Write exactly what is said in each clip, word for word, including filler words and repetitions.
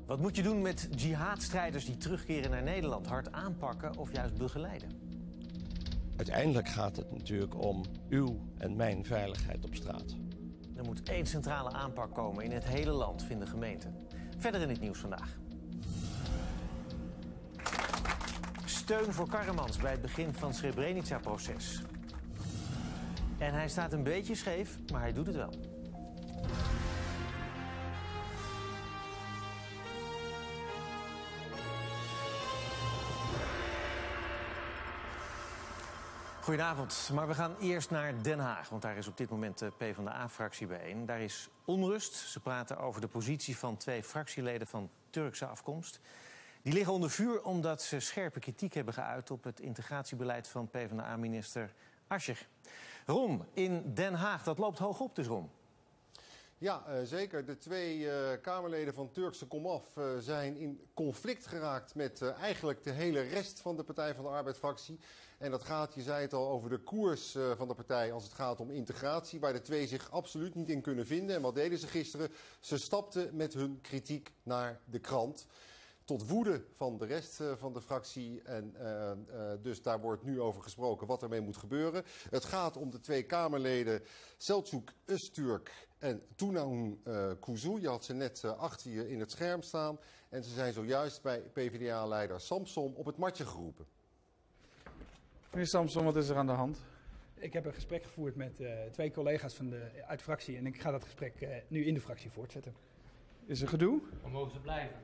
Wat moet je doen met jihadstrijders die terugkeren naar Nederland? Hard aanpakken of juist begeleiden? Uiteindelijk gaat het natuurlijk om uw en mijn veiligheid op straat. Er moet één centrale aanpak komen in het hele land, vinden gemeenten. Verder in het nieuws vandaag. Steun voor Karremans bij het begin van het Srebrenica-proces. En hij staat een beetje scheef, maar hij doet het wel. Goedenavond, maar we gaan eerst naar Den Haag, want daar is op dit moment de PvdA-fractie bijeen. Daar is onrust. Ze praten over de positie van twee fractieleden van Turkse afkomst. Die liggen onder vuur omdat ze scherpe kritiek hebben geuit op het integratiebeleid van PvdA-minister Asscher. Ron, in Den Haag, dat loopt hoog op dus, Ron. Ja, uh, zeker. De twee uh, Kamerleden van Turkse komaf uh, zijn in conflict geraakt met uh, eigenlijk de hele rest van de Partij van de Arbeid-fractie. En dat gaat, je zei het al, over de koers uh, van de partij als het gaat om integratie, waar de twee zich absoluut niet in kunnen vinden. En wat deden ze gisteren? Ze stapten met hun kritiek naar de krant. Tot woede van de rest van de fractie. En uh, uh, dus daar wordt nu over gesproken wat ermee moet gebeuren. Het gaat om de twee Kamerleden Selçuk Öztürk en Tunahan uh, Kuzu. Je had ze net uh, achter je in het scherm staan. En ze zijn zojuist bij PvdA-leider Samsom op het matje geroepen. Meneer Samsom, wat is er aan de hand? Ik heb een gesprek gevoerd met uh, twee collega's van de, uit de fractie. En ik ga dat gesprek uh, nu in de fractie voortzetten. Is er gedoe? Dan mogen ze blijven.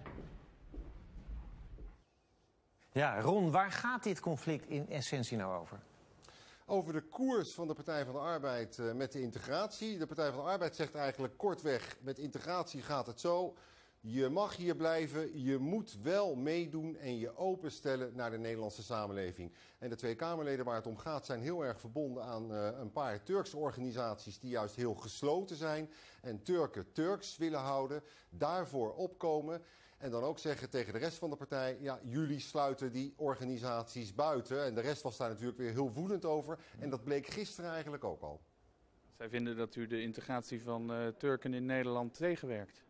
Ja, Ron, waar gaat dit conflict in essentie nou over? Over de koers van de Partij van de Arbeid uh, met de integratie. De Partij van de Arbeid zegt eigenlijk kortweg, met integratie gaat het zo. Je mag hier blijven, je moet wel meedoen en je openstellen naar de Nederlandse samenleving. En de twee Kamerleden waar het om gaat zijn heel erg verbonden aan uh, een paar Turkse organisaties die juist heel gesloten zijn. En Turken Turks willen houden, daarvoor opkomen. En dan ook zeggen tegen de rest van de partij, ja, jullie sluiten die organisaties buiten. En de rest was daar natuurlijk weer heel woedend over. En dat bleek gisteren eigenlijk ook al. Zij vinden dat u de integratie van uh, Turken in Nederland tegenwerkt.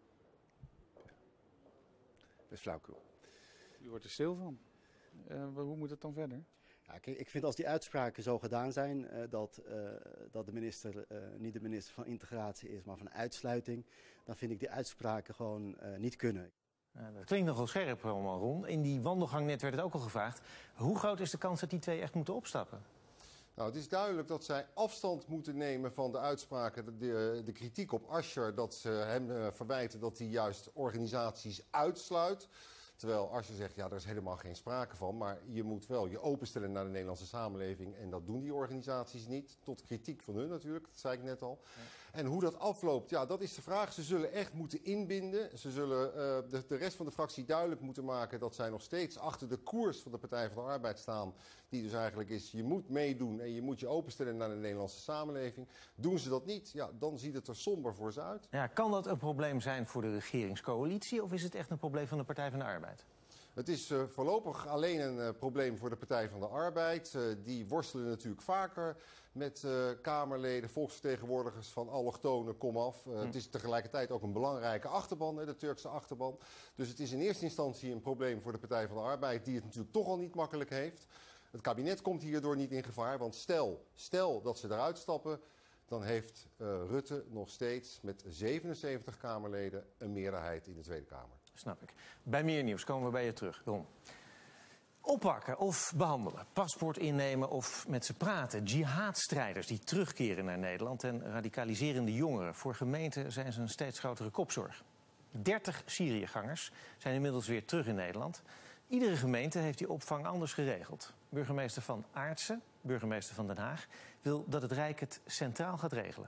Dat is flauwkul. U wordt er stil van. Uh, hoe moet het dan verder? Ja, kijk, ik vind als die uitspraken zo gedaan zijn, uh, dat, uh, dat de minister uh, niet de minister van integratie is, maar van uitsluiting, dan vind ik die uitspraken gewoon uh, niet kunnen. Ja, dat klinkt nogal scherp allemaal, Ron. In die wandelgang net werd het ook al gevraagd. Hoe groot is de kans dat die twee echt moeten opstappen? Nou, het is duidelijk dat zij afstand moeten nemen van de uitspraken, de, de, de kritiek op Asscher, dat ze hem uh, verwijten dat hij juist organisaties uitsluit. Terwijl Asscher zegt, ja, daar is helemaal geen sprake van. Maar je moet wel je openstellen naar de Nederlandse samenleving. En dat doen die organisaties niet. Tot kritiek van hun natuurlijk, dat zei ik net al. Ja. En hoe dat afloopt, ja, dat is de vraag. Ze zullen echt moeten inbinden. Ze zullen uh, de, de rest van de fractie duidelijk moeten maken dat zij nog steeds achter de koers van de Partij van de Arbeid staan. Die dus eigenlijk is, je moet meedoen en je moet je openstellen naar de Nederlandse samenleving. Doen ze dat niet, ja, dan ziet het er somber voor ze uit. Ja, kan dat een probleem zijn voor de regeringscoalitie of is het echt een probleem van de Partij van de Arbeid? Het is uh, voorlopig alleen een uh, probleem voor de Partij van de Arbeid. Uh, die worstelen natuurlijk vaker met uh, Kamerleden, volksvertegenwoordigers van allochtonen komaf. Uh, hm. Het is tegelijkertijd ook een belangrijke achterban, hè, de Turkse achterban. Dus het is in eerste instantie een probleem voor de Partij van de Arbeid, die het natuurlijk toch al niet makkelijk heeft. Het kabinet komt hierdoor niet in gevaar, want stel, stel dat ze eruit stappen, dan heeft uh, Rutte nog steeds met zevenenzeventig Kamerleden een meerderheid in de Tweede Kamer. Snap ik. Bij meer nieuws komen we bij je terug. Ron. Oppakken of behandelen, paspoort innemen of met ze praten. Jihadstrijders die terugkeren naar Nederland en radicaliserende jongeren. Voor gemeenten zijn ze een steeds grotere kopzorg. dertig Syriëgangers zijn inmiddels weer terug in Nederland. Iedere gemeente heeft die opvang anders geregeld. Burgemeester Van Aartsen, burgemeester van Den Haag, wil dat het Rijk het centraal gaat regelen.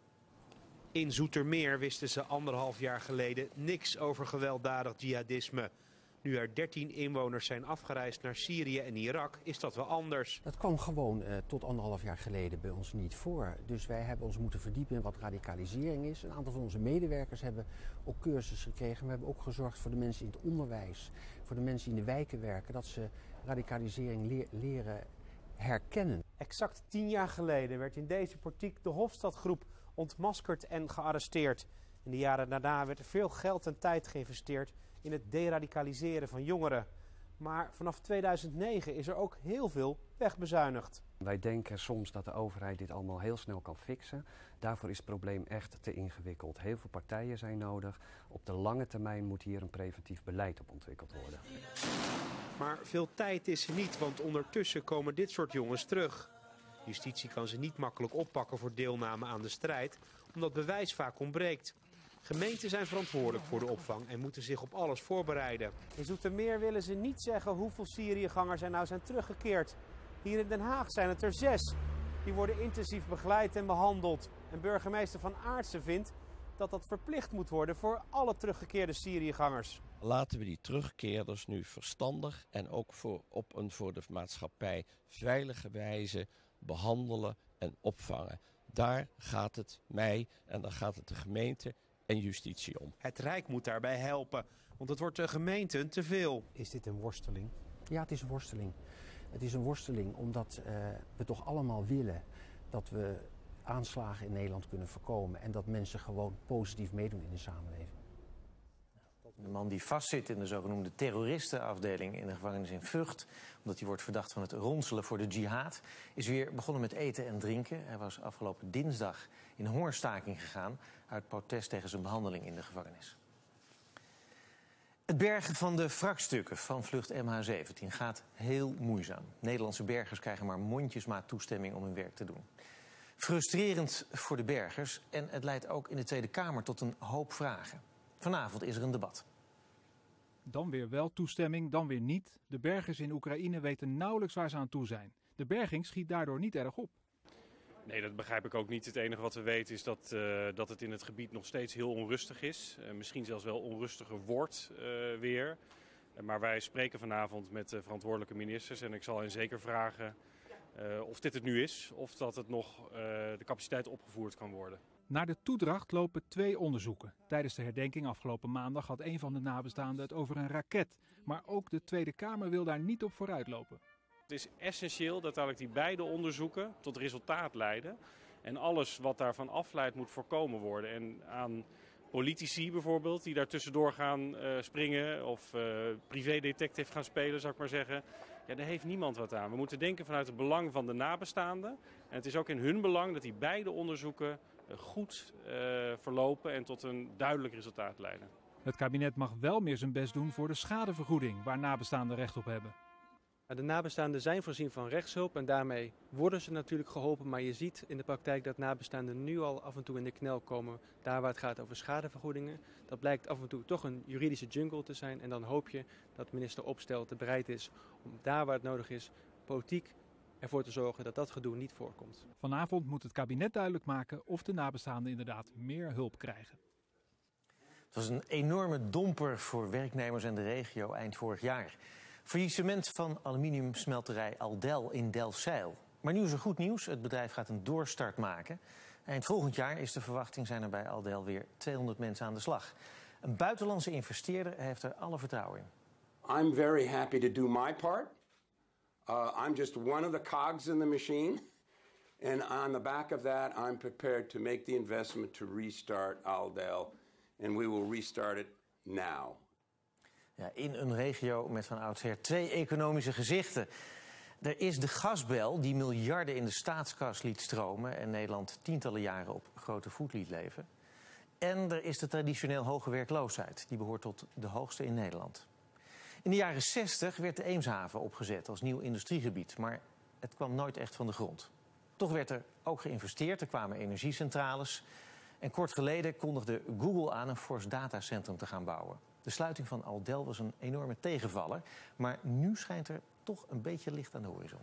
In Zoetermeer wisten ze anderhalf jaar geleden niks over gewelddadig jihadisme. Nu er dertien inwoners zijn afgereisd naar Syrië en Irak, is dat wel anders. Dat kwam gewoon uh, tot anderhalf jaar geleden bij ons niet voor. Dus wij hebben ons moeten verdiepen in wat radicalisering is. Een aantal van onze medewerkers hebben ook cursussen gekregen. We hebben ook gezorgd voor de mensen in het onderwijs, voor de mensen die in de wijken werken, dat ze radicalisering leer, leren herkennen. Exact tien jaar geleden werd in deze portiek de Hofstadgroep ontmaskerd en gearresteerd. In de jaren daarna werd er veel geld en tijd geïnvesteerd in het deradicaliseren van jongeren. Maar vanaf tweeduizend negen is er ook heel veel wegbezuinigd. Wij denken soms dat de overheid dit allemaal heel snel kan fixen. Daarvoor is het probleem echt te ingewikkeld. Heel veel partijen zijn nodig. Op de lange termijn moet hier een preventief beleid op ontwikkeld worden. Maar veel tijd is er niet, want ondertussen komen dit soort jongens terug. Justitie kan ze niet makkelijk oppakken voor deelname aan de strijd, omdat bewijs vaak ontbreekt. Gemeenten zijn verantwoordelijk voor de opvang en moeten zich op alles voorbereiden. In Zoetermeer willen ze niet zeggen hoeveel Syriëgangers er nou zijn teruggekeerd. Hier in Den Haag zijn het er zes. Die worden intensief begeleid en behandeld. En burgemeester Van Aartsen vindt dat dat verplicht moet worden voor alle teruggekeerde Syriëgangers. Laten we die terugkeerders nu verstandig en ook voor, op een voor de maatschappij veilige wijze behandelen en opvangen. Daar gaat het mij en daar gaat het de gemeente en justitie om. Het Rijk moet daarbij helpen, want het wordt de gemeenten te veel. Is dit een worsteling? Ja, het is een worsteling. Het is een worsteling omdat uh, we toch allemaal willen dat we aanslagen in Nederland kunnen voorkomen en dat mensen gewoon positief meedoen in de samenleving. De man die vastzit in de zogenoemde terroristenafdeling in de gevangenis in Vught, omdat hij wordt verdacht van het ronselen voor de jihad, is weer begonnen met eten en drinken. Hij was afgelopen dinsdag in hongerstaking gegaan uit protest tegen zijn behandeling in de gevangenis. Het bergen van de wrakstukken van vlucht M H zeventien gaat heel moeizaam. Nederlandse bergers krijgen maar mondjesmaat toestemming om hun werk te doen. Frustrerend voor de bergers en het leidt ook in de Tweede Kamer tot een hoop vragen. Vanavond is er een debat. Dan weer wel toestemming, dan weer niet. De bergers in Oekraïne weten nauwelijks waar ze aan toe zijn. De berging schiet daardoor niet erg op. Nee, dat begrijp ik ook niet. Het enige wat we weten is dat, uh, dat het in het gebied nog steeds heel onrustig is. Uh, misschien zelfs wel onrustiger wordt uh, weer. Uh, maar wij spreken vanavond met de verantwoordelijke ministers. En ik zal hen zeker vragen uh, of dit het nu is. Of dat het nog uh, de capaciteit opgevoerd kan worden. Naar de toedracht lopen twee onderzoeken. Tijdens de herdenking afgelopen maandag had een van de nabestaanden het over een raket. Maar ook de Tweede Kamer wil daar niet op vooruitlopen. Het is essentieel dat eigenlijk die beide onderzoeken tot resultaat leiden. En alles wat daarvan afleidt moet voorkomen worden. En aan politici bijvoorbeeld die daar tussendoor gaan uh, springen of uh, privédetective gaan spelen, zou ik maar zeggen. Ja, daar heeft niemand wat aan. We moeten denken vanuit het belang van de nabestaanden. En het is ook in hun belang dat die beide onderzoeken goed uh, verlopen en tot een duidelijk resultaat leiden. Het kabinet mag wel meer zijn best doen voor de schadevergoeding waar nabestaanden recht op hebben. De nabestaanden zijn voorzien van rechtshulp en daarmee worden ze natuurlijk geholpen. Maar je ziet in de praktijk dat nabestaanden nu al af en toe in de knel komen. Daar waar het gaat over schadevergoedingen. Dat blijkt af en toe toch een juridische jungle te zijn. En dan hoop je dat minister Opstelten bereid is om daar waar het nodig is politiek ervoor te zorgen dat dat gedoe niet voorkomt. Vanavond moet het kabinet duidelijk maken of de nabestaanden inderdaad meer hulp krijgen. Het was een enorme domper voor werknemers en de regio eind vorig jaar. Faillissement van aluminiumsmelterij Aldel in Delfzijl. Maar nu is er goed nieuws. Het bedrijf gaat een doorstart maken. Eind volgend jaar is de verwachting zijn er bij Aldel weer tweehonderd mensen aan de slag. Een buitenlandse investeerder heeft er alle vertrouwen in. I'm very happy to do my part. Uh, I'm just one of the cogs in the machine. And on the back of that, I'm prepared to make the investment to restart Aldel. And we will restart it now. Ja, in een regio met van oudsher twee economische gezichten. Er is de gasbel die miljarden in de staatskas liet stromen en Nederland tientallen jaren op grote voet liet leven. En er is de traditioneel hoge werkloosheid. Die behoort tot de hoogste in Nederland. In de jaren zestig werd de Eemshaven opgezet als nieuw industriegebied. Maar het kwam nooit echt van de grond. Toch werd er ook geïnvesteerd. Er kwamen energiecentrales. En kort geleden kondigde Google aan een fors datacentrum te gaan bouwen. De sluiting van Aldel was een enorme tegenvaller. Maar nu schijnt er toch een beetje licht aan de horizon.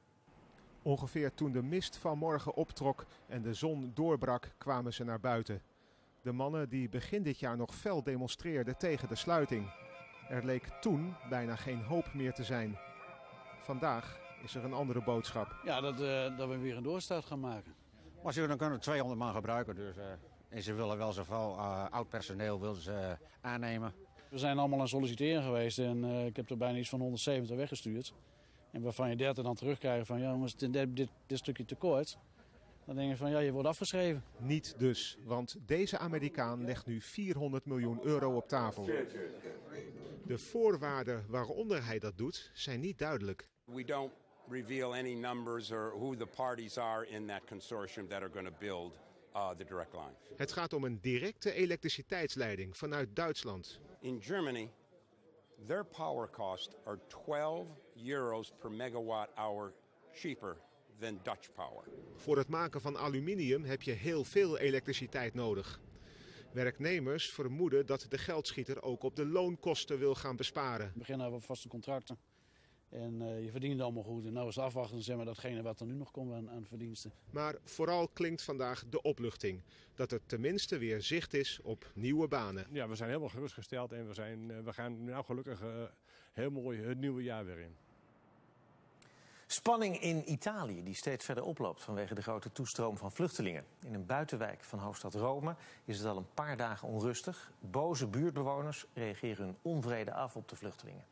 Ongeveer toen de mist van morgen optrok en de zon doorbrak, kwamen ze naar buiten. De mannen die begin dit jaar nog fel demonstreerden tegen de sluiting. Er leek toen bijna geen hoop meer te zijn. Vandaag is er een andere boodschap. Ja, dat, uh, dat we weer een doorstart gaan maken. Maar ze dan kunnen tweehonderd man gebruiken. Dus, uh, en ze willen wel zoveel uh, oud personeel willen ze, uh, aannemen. We zijn allemaal aan het solliciteren geweest en uh, ik heb er bijna iets van honderdzeventig weggestuurd. En waarvan je dertig dan terugkrijgt van ja jongens, dit, dit, dit stukje tekort. Dan denk je van ja, je wordt afgeschreven. Niet dus, want deze Amerikaan legt nu vierhonderd miljoen euro op tafel. De voorwaarden waaronder hij dat doet zijn niet duidelijk. We don't reveal any numbers or who the parties are in that consortium that are going to build uh, the direct line. Het gaat om een directe elektriciteitsleiding vanuit Duitsland. In Germany, their power costs are twaalf euros per megawatt hour cheaper than Dutch power. Voor het maken van aluminium heb je heel veel elektriciteit nodig. Werknemers vermoeden dat de geldschieter ook op de loonkosten wil gaan besparen. We beginnen op vaste contracten en uh, je verdient allemaal goed. En nou is het afwachten zeg maar, datgene wat er nu nog komt aan, aan verdiensten. Maar vooral klinkt vandaag de opluchting. Dat er tenminste weer zicht is op nieuwe banen. Ja, we zijn helemaal gerustgesteld en we, zijn, we gaan nou gelukkig uh, heel mooi het nieuwe jaar weer in. Spanning in Italië die steeds verder oploopt vanwege de grote toestroom van vluchtelingen. In een buitenwijk van hoofdstad Rome is het al een paar dagen onrustig. Boze buurtbewoners reageren hun onvrede af op de vluchtelingen.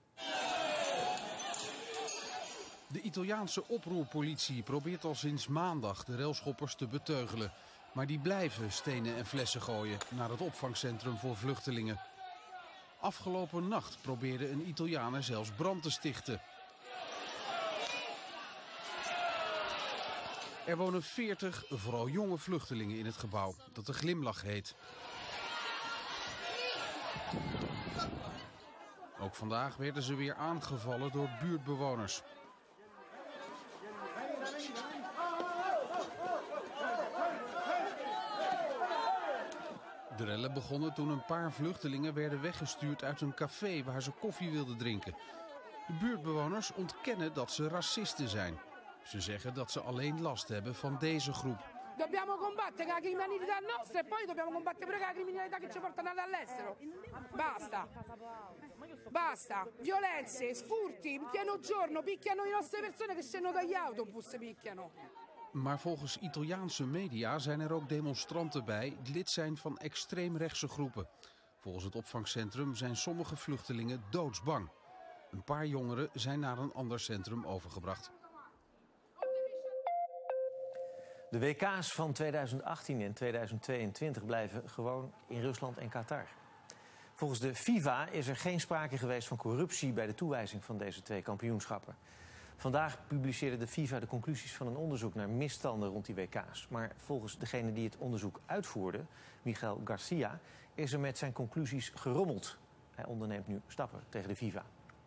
De Italiaanse oproerpolitie probeert al sinds maandag de railschoppers te beteugelen. Maar die blijven stenen en flessen gooien naar het opvangcentrum voor vluchtelingen. Afgelopen nacht probeerde een Italiaan er zelfs brand te stichten. Er wonen veertig, vooral jonge vluchtelingen in het gebouw, dat de Glimlach heet. Ook vandaag werden ze weer aangevallen door buurtbewoners. De rellen begonnen toen een paar vluchtelingen werden weggestuurd uit een café waar ze koffie wilden drinken. De buurtbewoners ontkennen dat ze racisten zijn. Ze zeggen dat ze alleen last hebben van deze groep. Dobbiamo combattere la criminalità nostra e poi dobbiamo combattere pure la criminalità che ci portano all'estero. Basta. Basta. Violenze, furti, in pieno giorno picchiano le nostre persone che scendono dagli autobus, picchiano. Maar volgens Italiaanse media zijn er ook demonstranten bij die lid zijn van extreemrechtse groepen. Volgens het opvangcentrum zijn sommige vluchtelingen doodsbang. Een paar jongeren zijn naar een ander centrum overgebracht. De W K's van tweeduizend achttien en tweeduizend tweeëntwintig blijven gewoon in Rusland en Qatar. Volgens de FIFA is er geen sprake geweest van corruptie bij de toewijzing van deze twee kampioenschappen. Vandaag publiceerde de FIFA de conclusies van een onderzoek naar misstanden rond die W K's. Maar volgens degene die het onderzoek uitvoerde, Miguel Garcia, is er met zijn conclusies gerommeld. Hij onderneemt nu stappen tegen de FIFA.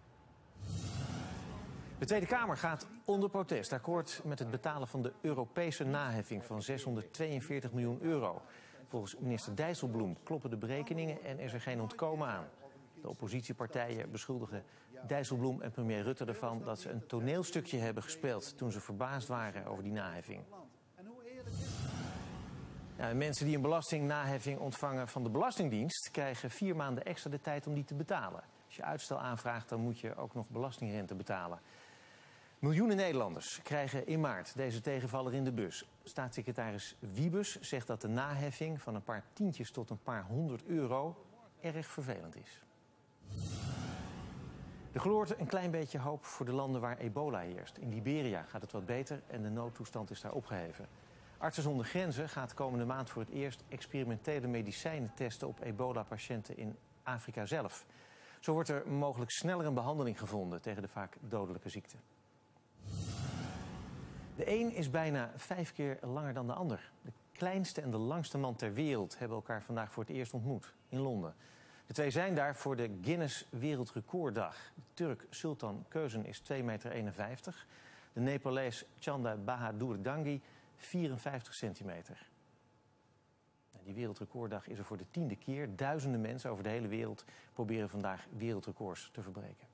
De Tweede Kamer gaat onder protest akkoord met het betalen van de Europese naheffing van zeshonderdtweeënveertig miljoen euro. Volgens minister Dijsselbloem kloppen de berekeningen en is er geen ontkomen aan. De oppositiepartijen beschuldigen Dijsselbloem en premier Rutte ervan dat ze een toneelstukje hebben gespeeld toen ze verbaasd waren over die naheffing. Ja, mensen die een belastingnaheffing ontvangen van de Belastingdienst krijgen vier maanden extra de tijd om die te betalen. Als je uitstel aanvraagt, dan moet je ook nog belastingrente betalen. Miljoenen Nederlanders krijgen in maart deze tegenvaller in de bus. Staatssecretaris Wiebes zegt dat de naheffing van een paar tientjes tot een paar honderd euro erg vervelend is. Er gloort een klein beetje hoop voor de landen waar ebola heerst. In Liberia gaat het wat beter en de noodtoestand is daar opgeheven. Artsen zonder Grenzen gaat komende maand voor het eerst experimentele medicijnen testen op ebola-patiënten in Afrika zelf. Zo wordt er mogelijk sneller een behandeling gevonden tegen de vaak dodelijke ziekte. De een is bijna vijf keer langer dan de ander. De kleinste en de langste man ter wereld hebben elkaar vandaag voor het eerst ontmoet in Londen. De twee zijn daar voor de Guinness Wereldrecorddag. De Turk Sultan Kösen is twee meter eenenvijftig. De Nepalees Chanda Bahadur Dangi vierenvijftig centimeter. Die Wereldrecorddag is er voor de tiende keer. Duizenden mensen over de hele wereld proberen vandaag wereldrecords te verbreken.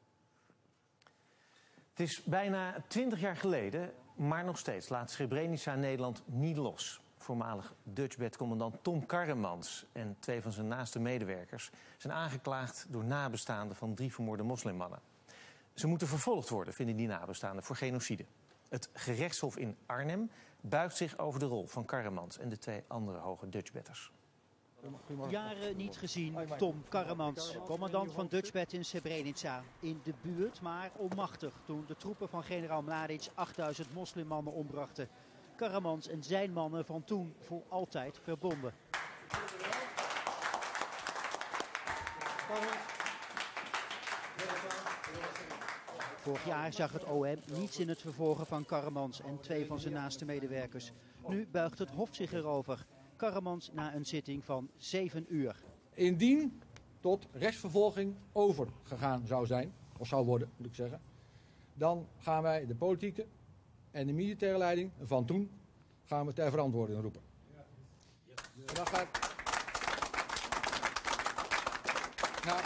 Het is bijna twintig jaar geleden, maar nog steeds laat Srebrenica Nederland niet los. Voormalig Dutchbed-commandant Tom Karremans en twee van zijn naaste medewerkers zijn aangeklaagd door nabestaanden van drie vermoorde moslimmannen. Ze moeten vervolgd worden, vinden die nabestaanden, voor genocide. Het gerechtshof in Arnhem buigt zich over de rol van Karremans en de twee andere hoge Dutchbedders. Jaren niet gezien, Tom Karremans, commandant van Dutchbed in Srebrenica. In de buurt, maar onmachtig toen de troepen van generaal Mladic achtduizend moslimmannen ombrachten. Karremans en zijn mannen van toen voor altijd verbonden. Vorig jaar zag het O M niets in het vervolgen van Karremans en twee van zijn naaste medewerkers. Nu buigt het Hof zich erover. Karremans na een zitting van zeven uur. Indien tot rechtsvervolging overgegaan zou zijn, of zou worden moet ik zeggen, dan gaan wij de politieke en de militaire leiding van toen gaan we ter verantwoording roepen. Dat gaat... Nou.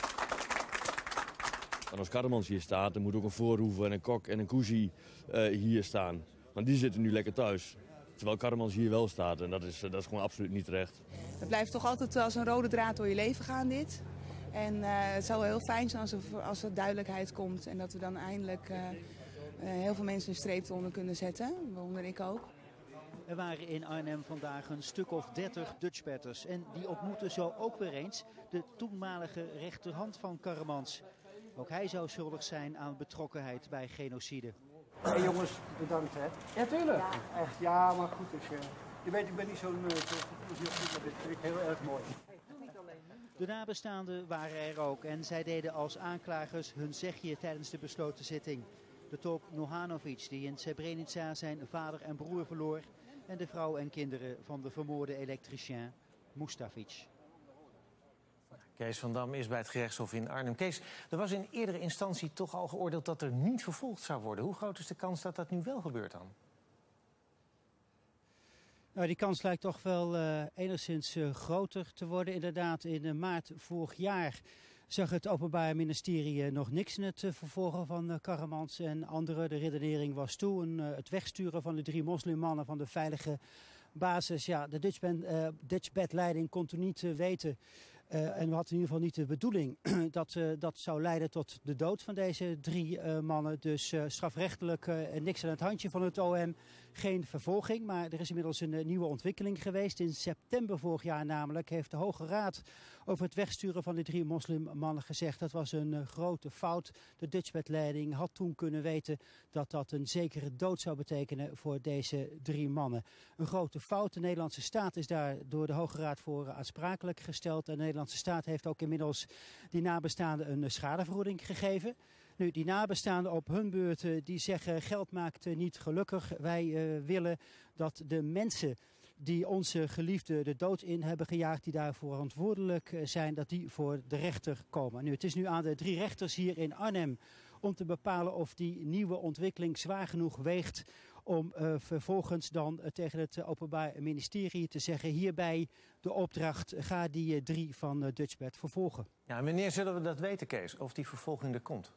En als Karremans hier staat, dan moet ook een Voorhoeven en een Kok en een Koesie uh, hier staan. Want die zitten nu lekker thuis. Terwijl Karremans hier wel staat en dat is, dat is gewoon absoluut niet terecht. Het blijft toch altijd als een rode draad door je leven gaan dit. En uh, het zou wel heel fijn zijn als er, als er duidelijkheid komt en dat we dan eindelijk uh, uh, heel veel mensen een streep eronder kunnen zetten, waaronder ik ook. Er waren in Arnhem vandaag een stuk of dertig Dutchbatters en die ontmoeten zo ook weer eens de toenmalige rechterhand van Karremans. Ook hij zou schuldig zijn aan betrokkenheid bij genocide. Hé hey jongens, bedankt hè. Ja, tuurlijk. Ja. Echt, ja, maar goed. Ik, uh, je weet, ik ben niet zo'n... Uh, zo, dit vind ik heel erg mooi. De nabestaanden waren er ook en zij deden als aanklagers hun zegje tijdens de besloten zitting. De tolk Nohanovic, die in Srebrenica zijn vader en broer verloor, en de vrouw en kinderen van de vermoorde elektricien Mustafic. Kees van Dam is bij het gerechtshof in Arnhem. Kees, er was in eerdere instantie toch al geoordeeld dat er niet vervolgd zou worden. Hoe groot is de kans dat dat nu wel gebeurt dan? Nou, die kans lijkt toch wel uh, enigszins uh, groter te worden. Inderdaad, in uh, maart vorig jaar zag het Openbaar Ministerie uh, nog niks in het uh, vervolgen van uh, Karremans en anderen. De redenering was toen uh, het wegsturen van de drie moslimmannen van de veilige basis. Ja, de Dutchbat-leiding kon toen niet uh, weten... Uh, en we hadden in ieder geval niet de bedoeling dat uh, dat zou leiden tot de dood van deze drie uh, mannen. Dus uh, strafrechtelijk uh, niks aan het handje van het O M. Geen vervolging, maar er is inmiddels een uh, nieuwe ontwikkeling geweest. In september vorig jaar namelijk heeft de Hoge Raad over het wegsturen van de drie moslimmannen gezegd. Dat was een uh, grote fout. De Dutchbat-leiding had toen kunnen weten dat dat een zekere dood zou betekenen voor deze drie mannen. Een grote fout. De Nederlandse staat is daar door de Hoge Raad voor uh, aansprakelijk gesteld. En de Nederlandse staat heeft ook inmiddels die nabestaanden een uh, schadevergoeding gegeven. Nu, die nabestaanden op hun beurt, uh, die zeggen geld maakt uh, niet gelukkig. Wij uh, willen dat de mensen die onze geliefden de dood in hebben gejaagd, die daarvoor verantwoordelijk uh, zijn, dat die voor de rechter komen. Nu, het is nu aan de drie rechters hier in Arnhem om te bepalen of die nieuwe ontwikkeling zwaar genoeg weegt om uh, vervolgens dan uh, tegen het uh, Openbaar Ministerie te zeggen, hierbij de opdracht, ga die uh, drie van uh, Dutchbat vervolgen. Ja, en wanneer zullen we dat weten, Kees, of die vervolging er komt?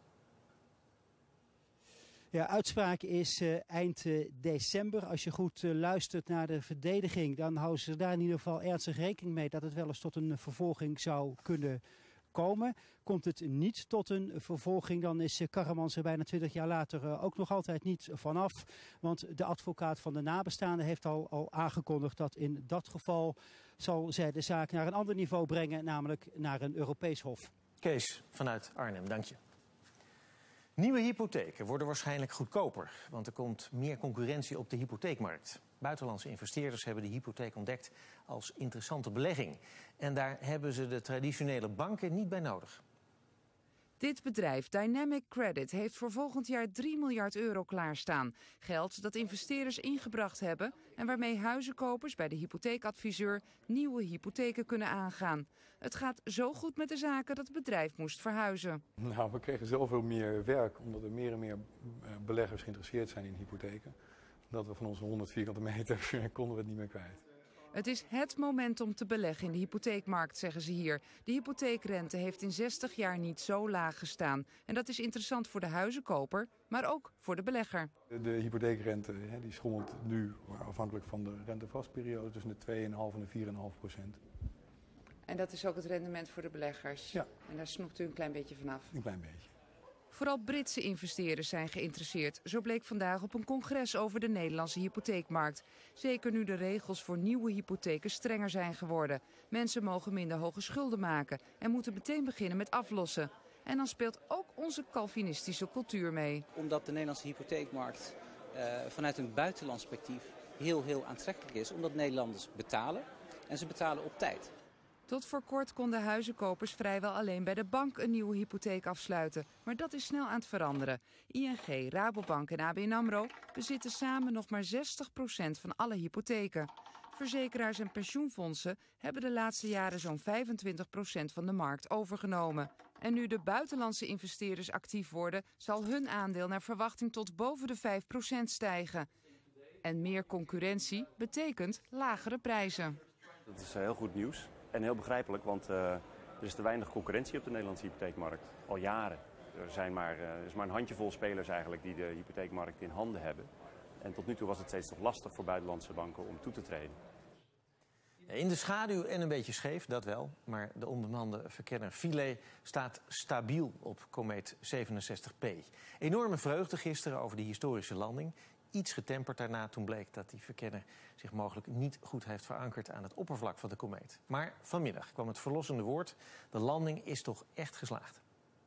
Ja, uitspraak is uh, eind uh, december. Als je goed uh, luistert naar de verdediging, dan houden ze daar in ieder geval ernstig rekening mee dat het wel eens tot een uh, vervolging zou kunnen komen. Komt het niet tot een vervolging, dan is uh, Karremans er bijna twintig jaar later uh, ook nog altijd niet vanaf. Want de advocaat van de nabestaanden heeft al, al aangekondigd dat in dat geval zal zij de zaak naar een ander niveau brengen, namelijk naar een Europees hof. Kees vanuit Arnhem, dank je. Nieuwe hypotheken worden waarschijnlijk goedkoper, want er komt meer concurrentie op de hypotheekmarkt. Buitenlandse investeerders hebben de hypotheek ontdekt als interessante belegging. En daar hebben ze de traditionele banken niet bij nodig. Dit bedrijf, Dynamic Credit, heeft voor volgend jaar drie miljard euro klaarstaan. Geld dat investeerders ingebracht hebben en waarmee huizenkopers bij de hypotheekadviseur nieuwe hypotheken kunnen aangaan. Het gaat zo goed met de zaken dat het bedrijf moest verhuizen. Nou, we kregen zoveel meer werk omdat er meer en meer beleggers geïnteresseerd zijn in hypotheken. Dat we van onze honderd vierkante meter konden we het niet meer kwijt. Het is het moment om te beleggen in de hypotheekmarkt, zeggen ze hier. De hypotheekrente heeft in zestig jaar niet zo laag gestaan. En dat is interessant voor de huizenkoper, maar ook voor de belegger. De, de hypotheekrente die schommelt nu, afhankelijk van de rentevastperiode, tussen de twee komma vijf en de vier komma vijf procent. En dat is ook het rendement voor de beleggers? Ja. En daar snoept u een klein beetje vanaf? Een klein beetje. Vooral Britse investeerders zijn geïnteresseerd. Zo bleek vandaag op een congres over de Nederlandse hypotheekmarkt. Zeker nu de regels voor nieuwe hypotheken strenger zijn geworden. Mensen mogen minder hoge schulden maken en moeten meteen beginnen met aflossen. En dan speelt ook onze Calvinistische cultuur mee. Omdat de Nederlandse hypotheekmarkt uh, vanuit een buitenlands perspectief heel, heel aantrekkelijk is. Omdat Nederlanders betalen en ze betalen op tijd. Tot voor kort konden huizenkopers vrijwel alleen bij de bank een nieuwe hypotheek afsluiten. Maar dat is snel aan het veranderen. I N G, Rabobank en A B N AMRO bezitten samen nog maar zestig procent van alle hypotheken. Verzekeraars en pensioenfondsen hebben de laatste jaren zo'n vijfentwintig procent van de markt overgenomen. En nu de buitenlandse investeerders actief worden, zal hun aandeel naar verwachting tot boven de vijf procent stijgen. En meer concurrentie betekent lagere prijzen. Dat is heel goed nieuws en heel begrijpelijk, want uh, er is te weinig concurrentie op de Nederlandse hypotheekmarkt. Al jaren. Er zijn maar, uh, er is maar een handjevol spelers eigenlijk die de hypotheekmarkt in handen hebben. En tot nu toe was het steeds toch lastig voor buitenlandse banken om toe te treden. In de schaduw en een beetje scheef, dat wel. Maar de onbemande verkenner Philae staat stabiel op komeet zevenenzestig P. Enorme vreugde gisteren over die historische landing. Iets getemperd daarna toen bleek dat die verkenner zich mogelijk niet goed heeft verankerd aan het oppervlak van de komeet. Maar vanmiddag kwam het verlossende woord. De landing is toch echt geslaagd.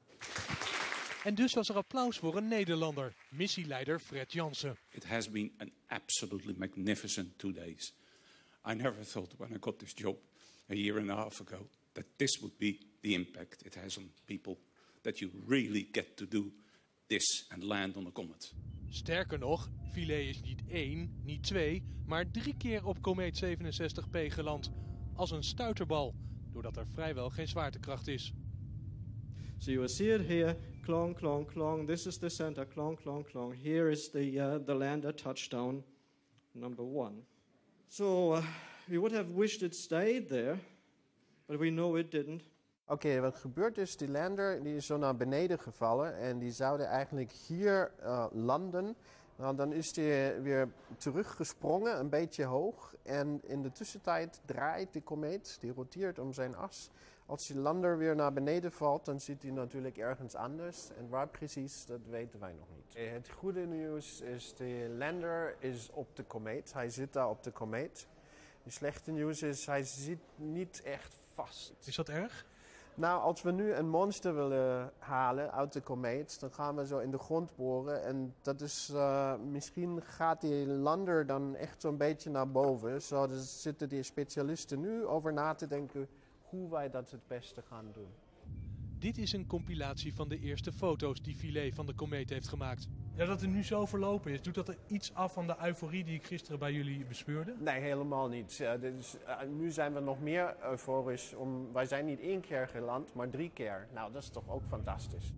En dus was er applaus voor een Nederlander, missieleider Fred Jansen. It has been an absolutely magnificent two days. I never thought when I got this job a year and a half ago that this would be the impact it has on people. That you really get to do this and land on a comet. Sterker nog, Philae is niet één, niet twee, maar drie keer op komeet zevenenzestig P geland. Als een stuiterbal, doordat er vrijwel geen zwaartekracht is. So you will see it here, clong, clong, clong. This is the center, clong, clong, clong. Here is the, uh, the lander touchdown, number one. So uh, we would have wished it stayed there, but we know it didn't. Oké, okay, wat gebeurd is, die lander die is zo naar beneden gevallen en die zouden eigenlijk hier uh, landen. Nou, dan is die weer teruggesprongen, een beetje hoog. En in de tussentijd draait de komeet, die roteert om zijn as. Als die lander weer naar beneden valt, dan zit hij natuurlijk ergens anders. En waar precies, dat weten wij nog niet. Het goede nieuws is, de lander is op de komeet. Hij zit daar op de komeet. Het slechte nieuws is, hij zit niet echt vast. Is dat erg? Nou, als we nu een monster willen halen uit de komeet, dan gaan we zo in de grond boren. En dat is, uh, misschien gaat die lander dan echt zo'n beetje naar boven. Zo dus zitten die specialisten nu over na te denken hoe wij dat het beste gaan doen. Dit is een compilatie van de eerste foto's die Philae van de komeet heeft gemaakt. Ja, dat het nu zo verlopen is, doet dat er iets af van de euforie die ik gisteren bij jullie bespeurde? Nee, helemaal niet. Uh, dit is, uh, nu zijn we nog meer euforisch. Om, wij zijn niet één keer geland, maar drie keer. Nou, dat is toch ook fantastisch.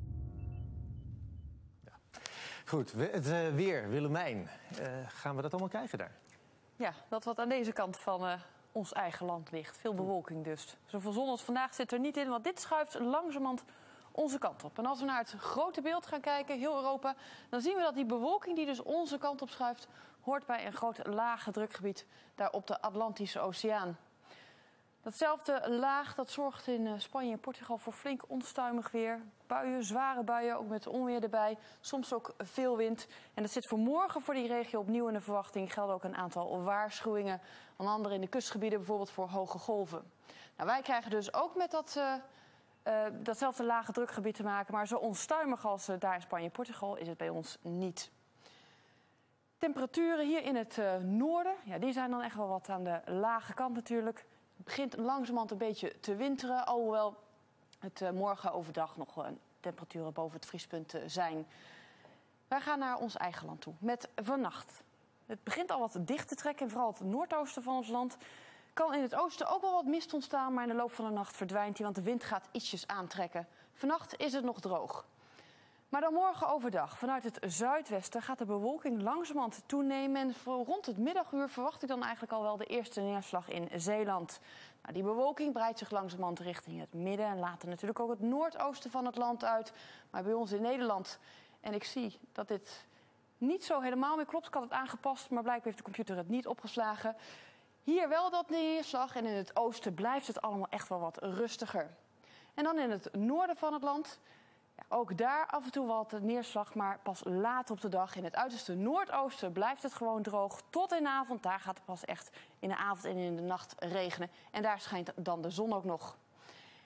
Ja. Goed, het uh, weer, Willemijn. Uh, gaan we dat allemaal krijgen daar? Ja, dat wat aan deze kant van uh, ons eigen land ligt. Veel bewolking dus. Zoveel zon als vandaag zit er niet in, want dit schuift langzamerhand onze kant op. En als we naar het grote beeld gaan kijken, heel Europa, dan zien we dat die bewolking die dus onze kant op schuift, hoort bij een groot lage drukgebied daar op de Atlantische Oceaan. Datzelfde laag dat zorgt in Spanje en Portugal voor flink onstuimig weer. Buien, zware buien, ook met onweer erbij. Soms ook veel wind. En dat zit voor morgen voor die regio opnieuw in de verwachting. Gelden ook een aantal waarschuwingen. Onder andere in de kustgebieden bijvoorbeeld voor hoge golven. Nou, wij krijgen dus ook met dat, uh, uh, datzelfde lage drukgebied te maken. Maar zo onstuimig als uh, daar in Spanje en Portugal is het bij ons niet. Temperaturen hier in het uh, noorden, ja, die zijn dan echt wel wat aan de lage kant natuurlijk. Het begint langzamerhand een beetje te winteren, alhoewel het uh, morgen overdag nog uh, temperaturen boven het vriespunt uh, zijn. Wij gaan naar ons eigen land toe met vannacht. Het begint al wat dicht te trekken, en vooral het noordoosten van ons land. Kan in het oosten ook wel wat mist ontstaan, maar in de loop van de nacht verdwijnt die, want de wind gaat ietsjes aantrekken. Vannacht is het nog droog. Maar dan morgen overdag, vanuit het zuidwesten, gaat de bewolking langzamerhand toenemen. En voor rond het middaguur verwacht ik dan eigenlijk al wel de eerste neerslag in Zeeland. Nou, die bewolking breidt zich langzamerhand richting het midden en later natuurlijk ook het noordoosten van het land uit. Maar bij ons in Nederland, en ik zie dat dit niet zo helemaal meer klopt. Ik had het aangepast, maar blijkbaar heeft de computer het niet opgeslagen. Hier wel dat neerslag en in het oosten blijft het allemaal echt wel wat rustiger. En dan in het noorden van het land. Ja, ook daar af en toe wat neerslag, maar pas laat op de dag. In het uiterste noordoosten blijft het gewoon droog tot in de avond. Daar gaat het pas echt in de avond en in de nacht regenen. En daar schijnt dan de zon ook nog. En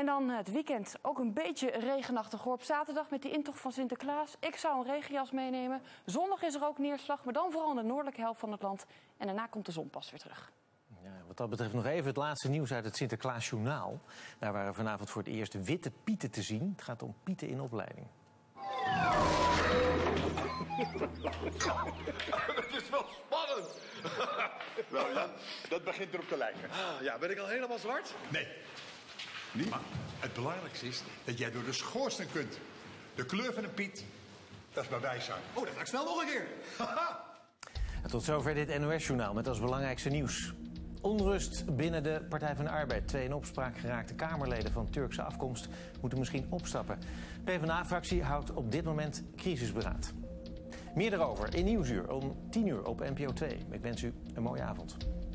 En dan het weekend ook een beetje regenachtig hoor. Op zaterdag met die intocht van Sinterklaas. Ik zou een regenjas meenemen. Zondag is er ook neerslag, maar dan vooral in de noordelijke helft van het land. En daarna komt de zon pas weer terug. Ja, wat dat betreft nog even het laatste nieuws uit het Sinterklaasjournaal. Daar waren vanavond voor het eerst witte pieten te zien. Het gaat om pieten in opleiding. Het is wel spannend. Nou ja, dat begint erop te lijken. Ah, ja, ben ik al helemaal zwart? Nee, niet. Maar het belangrijkste is dat jij door de schoorsteen kunt. De kleur van een piet, dat is bij wijsheid. Oh, dat ga ik snel nog een keer. En tot zover dit N O S-journaal met als belangrijkste nieuws. Onrust binnen de Partij van de Arbeid. Twee in opspraak geraakte Kamerleden van Turkse afkomst moeten misschien opstappen. PvdA-fractie houdt op dit moment crisisberaad. Meer daarover in Nieuwsuur om tien uur op N P O twee. Ik wens u een mooie avond.